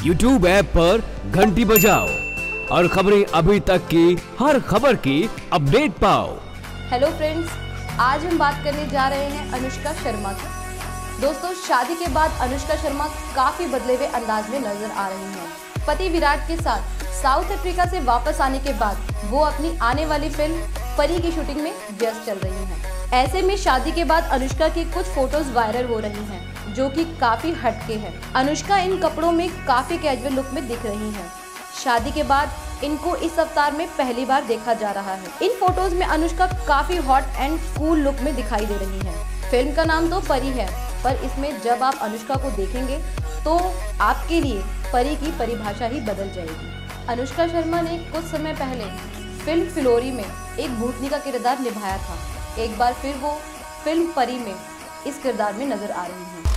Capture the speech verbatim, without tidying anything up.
YouTube app पर घंटी बजाओ और खबरें अभी तक की हर खबर की अपडेट पाओ। हेलो फ्रेंड्स, आज हम बात करने जा रहे हैं अनुष्का शर्मा की। दोस्तों, शादी के बाद अनुष्का शर्मा काफी बदले हुए अंदाज में नजर आ रही हैं। पति विराट के साथ साउथ अफ्रीका से वापस आने के बाद वो अपनी आने वाली फिल्म परी की शूटिंग में व्यस्त चल रही हैं। ऐसे में शादी के बाद अनुष्का की कुछ फोटोज वायरल हो रही हैं, जो कि काफी हटके हैं। अनुष्का इन कपड़ों में काफी कैजुअल लुक में दिख रही हैं। शादी के बाद इनको इस अवतार में पहली बार देखा जा रहा है। इन फोटोज में अनुष्का काफी हॉट एंड कूल लुक में दिखाई दे रही हैं। फिल्म का नाम तो परी है, पर इसमें जब आप अनुष्का को देखेंगे तो आपके लिए परी की परिभाषा ही बदल जाएगी। अनुष्का शर्मा ने कुछ समय पहले फिल्म फिलोरी में एक भूतनी का किरदार निभाया था। एक बार फिर वो फिल्म परी में इस किरदार में नजर आ रही हैं।